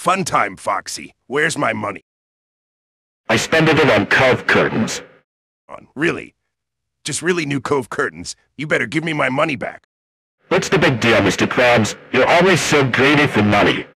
Funtime, Foxy. Where's my money? I spend it on Cove curtains. Really? Just really new Cove curtains. You better give me my money back. What's the big deal, Mr. Krabs? You're always so greedy for money.